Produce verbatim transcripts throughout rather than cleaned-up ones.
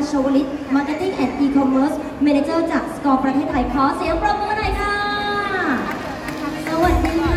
ชวลิต Marketing and E-commerce Manager จากสกอร์ประเทศไทยขอเสียงปรบมือหน่อยค่ะสวัสดีค่ะ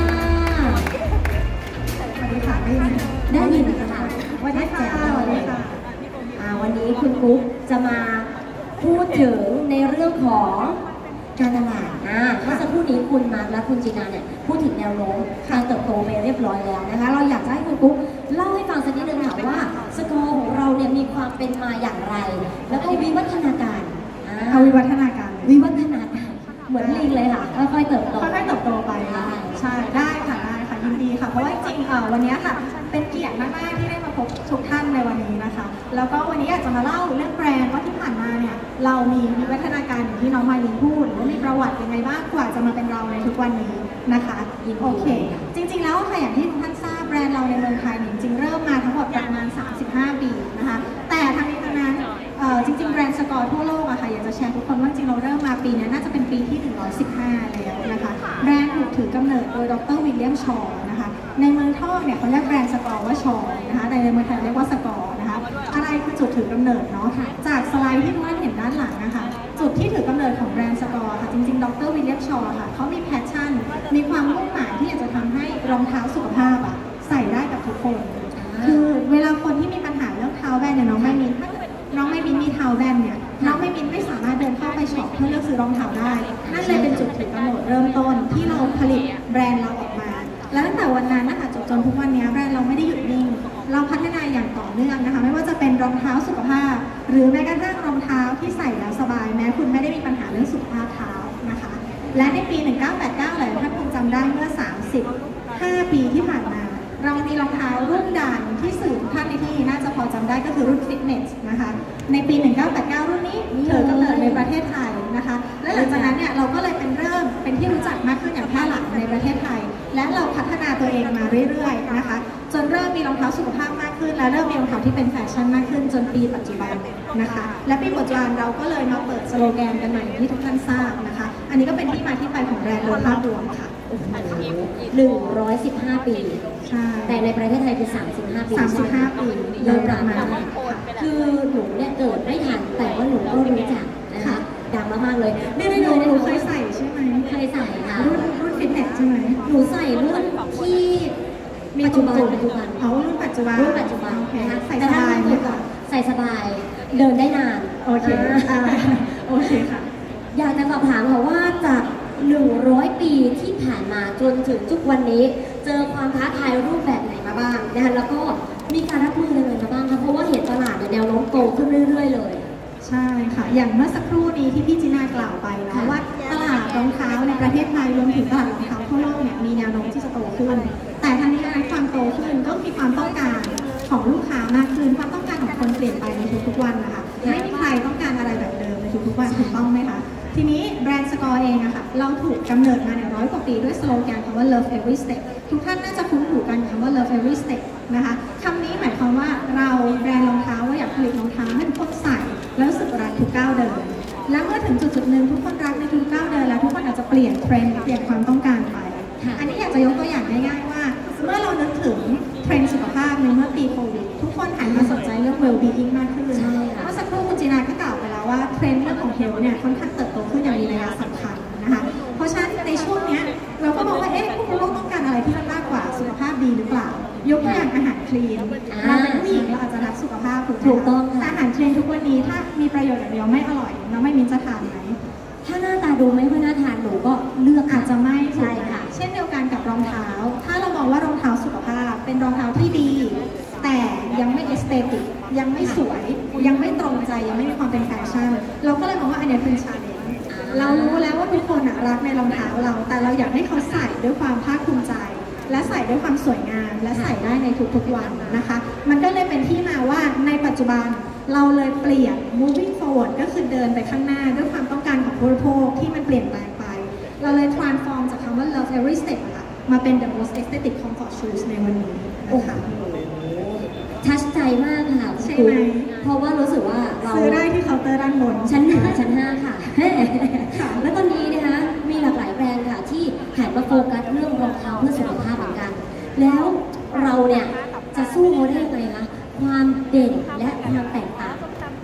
สวัสดีค่ะได้ยินได้ยินค่ะวันนี้ค่ะวันนี้ค่ะวันนี้คุณกุ๊กจะมาพูดถึงในเรื่องของการตลาดนะเมื่อสักครู่นี้คุณมาร์คและคุณจีน่าเนี่ยพูดถึงแนวโน้มการเติบโตไปเรียบร้อยแล้วนะคะเราอยากจะให้คุณกุ๊กเล่าให้ฟังสักนิดนึงค่ะว่าสกอร์ของเราเนี่ยมีความเป็นมาอย่างไรแล้วก็วิวัฒนาการเอาวิวัฒนาการวิวัฒนาการเหมือนลิงเลยค่ะค่อยๆเติบโตค่อยๆเติบโตไปใช่ได้ค่ะได้ค่ะยินดีค่ะเพราะว่าจริงๆวันนี้ค่ะเป็นเกียรติมากๆที่ได้มาพบทุกท่านในวันนี้นะคะแล้วก็วันนี้อยากจะมาเล่าเรื่องแบรนด์ว่าที่ผ่านมาเนี่ยเรามีวิวัฒนาการอย่างที่น้องมาลินพูดหรือมีประวัติยังไงบ้างกว่าจะมาเป็นเราในทุกวันนี้นะคะโอเคจริงๆแล้วค่ะอย่างที่ทุกท่านทราบแบรนด์เราในเมืองไทยจริงๆเริ่มมาทั้งหมดประมาณสามสิบห้าปีนะคะแต่ทั้งนี้ทั้งนั้นจริงๆแบรนด์สกอร์ทั่วโลกอะค่ะอยากจะแชร์ทุกคนว่าจริงเราเริ่มมาปีนี้น่าจะเป็นปีที่หนึ่งร้อยสิบห้าแล้วนะคะแบรนด์ถูกถือกำเนิดโดยดร.วิลเลียมชอว์นะคะในเมืองทอกเนี่ยเขาเรียกแบรนด์สกอร์ว่าชอว์นะคะในเมืองไทยเรียกว่าสกอร์นะคะอะไรคือจุดถือกำเนิดเนาะจากสไลด์ที่ทุกท่านเห็นด้านหลังนะคะจุดที่ถือกำเนิดของแบรนด์สกอร์ค่ะจริงๆดร.วิลเลียมชอว์ค่ะเขามีแพชชั่นมีความมุ่งหมายที่อยากจะทำให้รองเท้าสุขภาพอะใส่ได้กับทุกคนคือเวลาคนที่มีปัญหาเรื่องเท้าแบนเนี่ยน้องไม่มีน้องไม่มินมีเท้าแบนเนี่ยน้องไม่มินไม่สามารถเดินเข้าไปช็อปเพื่อเลือกซื้อรองเท้าได้นั่นเลยเป็นจุดถือกำเนิดเริ่มต้นที่เราผลิตแบรนด์เราออกมาและตั้งแต่วันนั้นนะคะจนจนทุกวันนี้แบรนด์เราไม่ได้หยุดนิ่งเราพัฒนาอย่างต่อเนื่องนะคะไม่ว่าจะเป็นรองเท้าสุขภาพหรือแม้กระทั่งรองเท้าที่ใส่แล้วสบายแม้คุณไม่ได้มีปัญหาเรื่องสุขภาพเท้านะคะและในปีหนึ่งเก้าแปดเก้าหลายท่านคงจำได้เมื่อสามสิบห้าปีที่ผ่านมาเรามีรองเท้ารุ่นดังที่สื่อท่านในที่น่าจะพอจำได้ก็คือรุ่นฟิตเนสนะคะในปีหนึ่งเก้าแปดเก้ารุ่นนี้เถือกำเนิดในประเทศไทยนะคะและหลังจากนั้นเนี่ยเราก็เลยเป็นเริ่มเป็นที่รู้จักมากขึ้นอย่างแพร่หลายในประเทศไทยและเราพัฒนาตัวเองมาเรื่อยๆนะคะจนเริ่มมีรองเท้าสุขภาพมากขึ้นและเริ่มมีรองเท้าที่เป็นแฟชั่นมากขึ้นจนปีปัจจุบันนะคะและปีปัจจุบันเราก็เลยมาเปิดสโลแกนกันใหม่ที่ทุกท่านทราบนะคะอันนี้ก็เป็นที่มาที่ไปของแบรนด์โดยภาพรวมค่ะหนึ่งร้อยสิบห้าปีใช่แต่ในประเทศไทยคือสามสิบห้าปีสามสิบห้าปีโดยประมาณคือหนูเนี่ยเกิดไม่ทันแต่ว่าหนูก็รู้จักนะคะดังมากๆเลยไม่ได้หนูหนูเคยใส่ใช่ไหมเคยใส่ค่ะรุ่นรุ่นฟิตเนสใช่ไหมหนูใส่รุ่นที่ปัจจุบันปัจจุบันเอารุ่นปัจจุบันรุ่นปัจจุบันนะคะใส่สบายเลยค่ะใส่สบายเดินได้นานโอเคโอเคค่ะอยากจะสอบถามค่ะว่าจากหนึ่งร้อยปีที่ผ่านมาจนถึงทุกวันนี้เจอความท้าทายรูปแบบไหนมาบ้างนะคะแล้วก็มีการรับมือยังไงมาบ้างคะเพราะว่าเห็นตลาดแนวโน้มโตขึ้นเรื่อยๆเลยใช่ค่ะอย่างเมื่อสักครู่นี้ที่พี่จีน่ากล่าวไปนะว่าตลาดรองเท้าในประเทศไทยรวมถึงตลาดรองเท้าทั่วโลกเนี่ยมีแนวโน้มที่จะโตขึ้นแต่ทั้งนี้ทั้งนั้นความโตขึ้นก็มีความต้องการของลูกค้ามากขึ้นความต้องการของคนเปลี่ยนไปในทุกๆวันนะคะไม่มีใครต้องการอะไรแบบเดิมในทุกๆวันถูกต้องไหมคะทีนี้แบรนด์สกอร์เองอะค่ะเราถูกกำเนิดมาเนี่ยร้อยกว่าปีด้วยสโลแกนคำว่า love every step ทุกท่านน่าจะคุ้นหูกันคำว่า love every step นะคะคำนี้หมายความว่าเราแบรนด์รองเท้าเราอยากผลิตรองเท้าให้ทุกคนใส่แล้วรู้สึกรักทุกก้าวเดินและเมื่อถึงจุดจุดหนึ่งทุกคนรักในทุกก้าวเดินแล้วทุกคนอาจจะเปลี่ยนเทรนด์เปลี่ยนความต้องการไปอันนี้อยากจะยกตัวอย่างง่ายๆว่าเมื่อเรานึกถึงเทรนด์สุขภาพในเมื่อปีโควิดทุกคนหันมาสนใจเรื่อง well being มากขึ้นเมื่อสักครู่คุณจีน่าก็กล่าวไปแล้วว่าเทรนด์เรื่องของ health เนี่ยค่อนข้างเติบโตขึ้นอย่างมีนัยสำคัญนะคะเพราะฉะนั้นในช่วงนี้เราก็มองว่าเอ๊ะผู้บริโภคต้องการอะไรที่มันมากกว่าสุขภาพดีหรือเปล่ายกตัวอย่างอาหารคลีนเราเป็นผู้หญิงเราอาจจะรักสุขภาพถูกต้องแต่อาหารคลีนทุกวันนี้ถ้ามีประโยชน์อย่างเดียวไม่อร่อยเราไม่มินจะทานไหมถ้าหน้าตาดูไม่ค่อยน่าทานหนูก็เลือกอาจจะไม่ใช่ค่ะเช่นเดียวกันกับรองเท้าถ้าเรามองว่ารองเท้าสุขภาพเป็นรองเท้าที่ดีแต่ยังไม่เอสเตติกยังไม่สวยยังไม่ตรงใจยังไม่มีความเป็นแฟชั่นเราก็เลยมองว่าอันนี้เป็นชาเลนจ์เรารู้แล้วว่าทุกคนรักในรองเท้าเราแต่เราอยากให้เขาใส่ด้วยความภาคภูมิใจและใส่ด้วยความสวยงามและใส่ได้ในทุกๆวันนะคะมันก็เลยเป็นที่มาว่าในปัจจุบันเราเลยเปลี่ยน moving forward ก็คือเดินไปข้างหน้าด้วยความต้องการของผู้บริโภคที่มันเปลี่ยนแปลงไปเราเลย transform จากคำว่า love every step ค่ะมาเป็น the most aesthetic comfort shoes ในวันนี้นะคะทัชใจมากค่ะใช่ไหมเพราะว่ารู้สึกว่าเราซื้อได้ที่เคาน์เตอร์ด้านบนชั้นห้าชั้นห้าค่ะแล้วตอนนี้นะคะมีหลากหลายแบรนด์ค่ะที่หันมาโฟกัสเรื่องรองเท้าเพื่อสุขภาพเหมือนกันแล้วเราเนี่ยจะสู้เขาได้ยังไงคะความเด่นและความแตกต่าง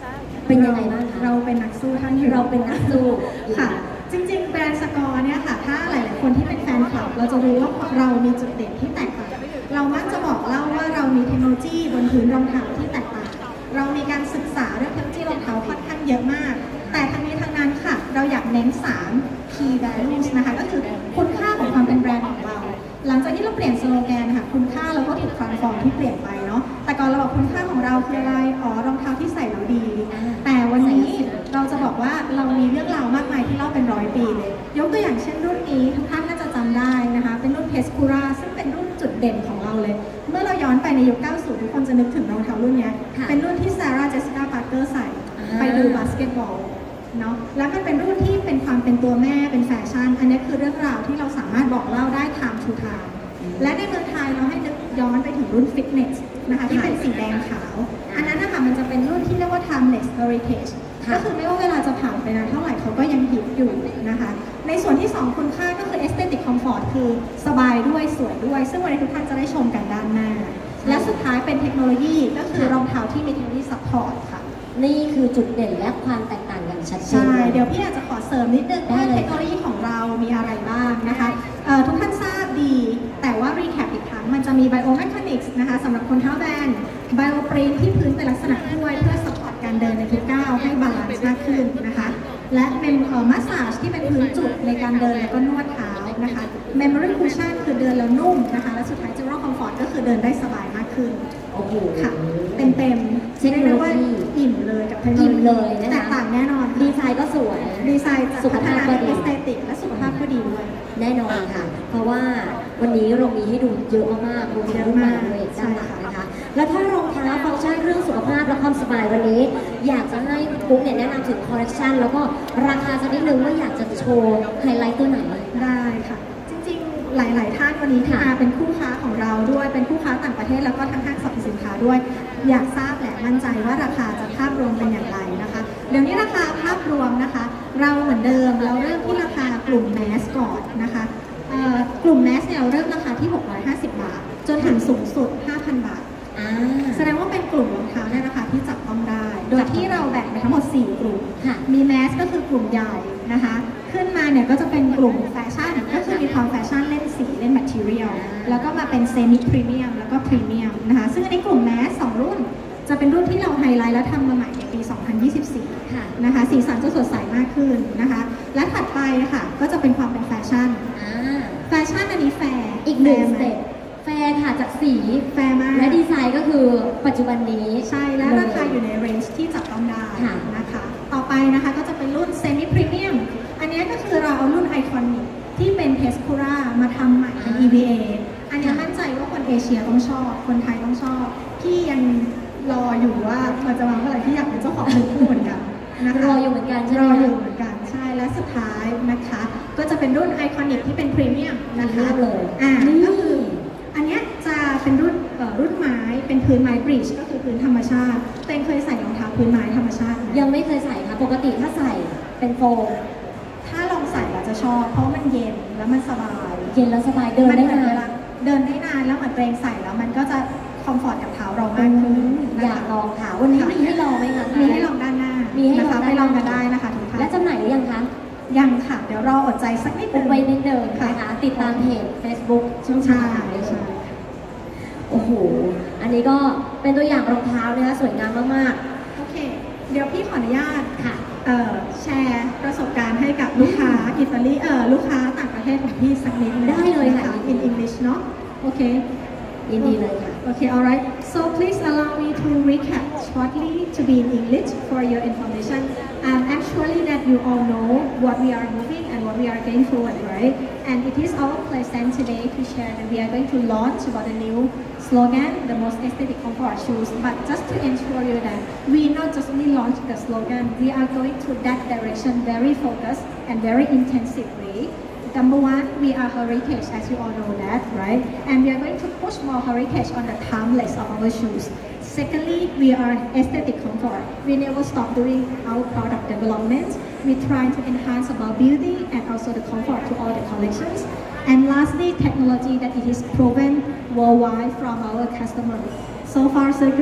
เป็นยังไงบ้างคะเราเป็นนักสู้ท่านหนึ่งเราเป็นนักสู้ค่ะ จริงๆแบรนด์สกอร์เนี่ยค่ะถ้าหลายๆคนที่เป็นแฟนคลับเราจะรู้ว่าเรามีจุดเด่นที่แตกต่างเรามักจะบอกเล่าว่าเรามีเทคโนโลยีบนพื้นรองเท้าที่แตกต่างเรามีการศึกษาเรื่องเทคโนโลยีรองเท้าค่อนข้างเยอะมากแต่ทั้งนี้ทั้งนั้นค่ะเราอยากเน้นสาม key values นะคะก็คือคุณค่าของความเป็นแบรนด์ของเราหลังจากที่เราเปลี่ยนสโลแกนค่ะคุณค่าเราก็ถูก transform ที่เปลี่ยนไปเนาะแต่ก่อนเราบอกคุณค่าของเราคืออะไรอ๋อรองเท้าที่ใส่แล้วดีแต่วันนี้เราจะบอกว่าเรามีเรื่องราวมากมายที่เล่าเป็นร้อยปีเลยยกตัวอย่างเช่นรุ่นนี้ทุกท่านน่าจะจำได้นะคะเป็นรุ่นเพสคูราซึ่งเป็นรุ่นจุดเด่นของเราเลยเมื่อเราย้อนไปในยุค เก้าสิบ ทุกคนจะนึกถึงรองเท้ารุ่นนี้เป็นรุ่นที่ซาร่าเจสสิก้าพาร์เกอร์ใส่ไปดูบาสเกตบอลเนาะแล้วมันเป็นรุ่นที่เป็นความเป็นตัวแม่เป็นแฟชั่นอันนี้คือเรื่องราวที่เราสามารถบอกเล่าได้ time to time และในเมืองไทยเราให้นึกย้อนไปถึงรุ่นฟิตเนสนะคะที่เป็นสีแดงขาวอันนั้นนะคะมันจะเป็นรุ่นที่เรียกว่า timeless heritage ก็คือไม่ว่าเวลาจะผ่านไปนานเท่าไหร่เขาก็ยังฮิตอยู่นะคะในส่วนที่สองคุณค่าก็คือ aesthetic comfort คือสบายด้วยสวยด้วยซึ่งวันนี้ทุกท่านจะได้ชมกันด้านหน้าและสุดท้ายเป็นเทคโนโลยีก็คือรองเท้าที่มีเทคโนโลยี support ค่ะนี่คือจุดเด่นและความแตกต่างอย่างชัดเจนใช่เดี๋ยวพี่อาจจะขอเสริมนิดนึงว่าเทคโนโลยีของเรามีอะไรบ้างนะคะทุกท่านทราบดีแต่ว่า recap อีกครั้งมันจะมี biomechanics นะคะสำหรับคนเท้าแบน bioprint ที่พื้นเป็นลักษณะถ้วยเพื่อ support การเดินในทุกก้าวให้บาลานซ์มากขึ้นนะคะและเป็น massage ที่เป็นพื้นจุดในการเดินแล้วก็นวดเท้านะคะ memory cushion คือเดินแล้วนุ่มนะคะและสุดท้าย general comfort ก็คือเดินได้สบายมากขึ้นโอ้โหค่ะเต็มเต็มเรียกได้ว่าอิ่มเลยกับเทคโนโลยีอิ่มเลยนะคะแตกต่างแน่นอนดีไซน์ก็สวยดีไซน์สุขภาพก็ดีเอสเตติกและสุขภาพก็ดีด้วยแน่นอนค่ะเพราะว่าวันนี้เรามีให้ดูเยอะมากๆรวมถึงรุ่นใหม่ด้วยด้านหลังนะคะแล้วถ้ารองเท้าฟังก์ชันเรื่องสุขภาพและความสบายวันนี้อยากจะให้คุณกุ๊กเนี่ยแนะนำถึงคอลเลคชันแล้วก็ราคาสักนิดนึงว่าอยากจะโชว์ไฮไลท์ตัวไหนได้ค่ะจริงๆหลายๆท่านวันนี้ที่มาเป็นคู่ค้าของเราด้วยเป็นคู่ค้าต่างประเทศแล้วก็ทั้งห้างสรรพสินค้าด้วยอยากทราบและมั่นใจว่าราคาจะภาพรวมเป็นอย่างไรนะคะเดี๋ยวนี้ราคาภาพรวมนะคะเราเหมือนเดิมเราเริ่มที่ราคากลุ่มแมสก่อนนะคะกลุ่มแมสเนี่ยเราเริ่มราคาที่หกร้อยห้าสิบบาทจนถึงสูงสุด ห้าพัน บาทแสดงว่าเป็นกลุ่มรองเท้าในราคาที่จับต้องได้โดยที่เราแบ่งไปทั้งหมดสี่กลุ่มมีแมสก็คือกลุ่มใหญ่นะคะขึ้นมาเนี่ยก็จะเป็นกลุ่มแฟชั่นก็คือมีความแฟชั่นเล่นสีเล่นแมทเทียลแล้วก็มาเป็นเซมิพรีเมียมแล้วก็พรีเมียมนะคะซึ่งในกลุ่มแมสสองรุ่นจะเป็นรุ่นที่เราไฮไลท์และทำมาใหม่ในปี สองพันยี่สิบสี่ นะคะสีสันจะสดใสมากขึ้นนะคะและถัดไปค่ะก็จะเป็นความเป็นแฟชั่นแฟชั่นอันนี้แฟร์อีกหนึ่งสเต็ปแฟร์ค่ะจากสีแฟร์มากและดีไซน์ก็คือปัจจุบันนี้ใช่และราคาอยู่ในเรนจ์ที่จับต้องได้นะคะต่อไปนะคะก็จะเป็นรุ่นเซมิพรีเมียมอันนี้ก็คือเราเอารุ่นไอคอนิกที่เป็นเพสคูรามาทำใหม่เป็น อี วี เอ อันนี้มั่นใจว่าคนเอเชียต้องชอบคนไทยต้องชอบที่ยังรออยู่ว่าเราจะวางเมื่อไหร่ที่อยากเป็นเจ้าของมือคู่เหมือนกันนะคะรออยู่เหมือนกันใช่ไหมรออยู่เหมือนกันใช่และสุดท้ายนะคะก็จะเป็นรุ่นไอคอนิกที่เป็นพรีเมียมนะคะเลยอ่าก็คืออันนี้จะเป็นรุ่นรุ่นไม้เป็นพื้นไม้บริดจ์ก็คือพื้นธรรมชาติเต้นเคยใส่รองเท้าพื้นไม้ธรรมชาติยังไม่เคยใส่ค่ะปกติถ้าใส่เป็นโฟมถ้าลองใส่เราจะชอบเพราะมันเย็นแล้วมันสบายเย็นแล้วสบายเดินได้นานเดินได้นานแล้วเหมือนเตรงใส่แล้วมันก็จะคอมฟอร์ตกับเท้าเรามากขึ้นอยากลองค่ะวันนี้มีให้ลองไหมคะมีให้ลองด้านหน้ามีให้ลองไปลองกันได้นะคะทุกท่านและจำหน่ายหรือยังคะยังค่ะเดี๋ยวรออดใจสักนิดนึงไว้นิดเดิมนะคะติดตามเพจ Facebook ช่องทางต่างๆได้เลยโอ้โหอันนี้ก็เป็นตัวอย่างรองเท้านะคะสวยงามมากๆโอเคเดี๋ยวพี่ขออนุญาตค่ะแชร์ประสบการณ์ให้กับลูกค้าอิตาลีเอ่อลูกค้าต่างประเทศของพี่สักนิดได้เลยค่ะ in English เนาะโอเคยินดีเลยค่ะ Okay, all right. So please allow me to recap shortly to be in English for your information. Um, actually, that you all know what we are moving and what we are going forward, right? And it is our pleasure today to share that we are going to launch about the new slogan, the most aesthetic comfort shoes. But just to ensure you that we not just only launch the slogan, we are going to that direction very focused and very intensively. Number one, we are heritage, as you all know that, right? And we are going to push more heritage on the timeless of our shoes. Secondly, we are aesthetic comfort. We never stop doing our product development. We try to enhance about beauty and also the comfort to all the collections. And lastly, technology that it is proven worldwide from our customers. So far, so good.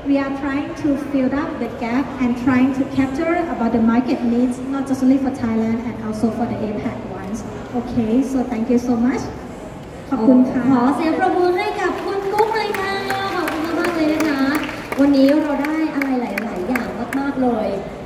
we are trying to fill up the gap and trying to capture about the market needs, not just only for Thailand and also for the A PAC ones. Okay, so thank you so much. ขอบคุณค่ะขอเสียงประมือให้กับคุณกุ๊กเลยค่ะ ขอบคุณมากๆเลยนะคะ วันนี้เราได้อะไรหลาย ๆ อย่างมาก ๆ เลย